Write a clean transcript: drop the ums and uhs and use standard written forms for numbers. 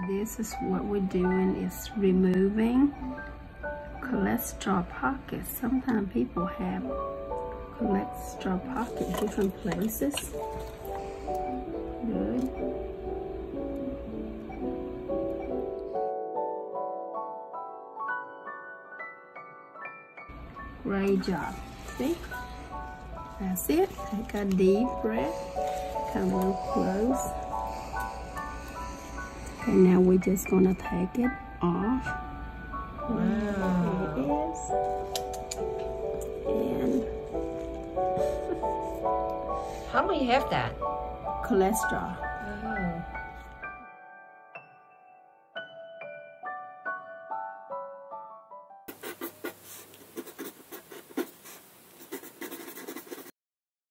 This is what we're doing, is removing cholesterol pockets. Sometimes people have cholesterol pockets different places. Good. Great job. See? That's it. Take a deep breath. Come real close. Okay, now we're just gonna take it off. Wow. Here it is. And how do you have that? cholesterol.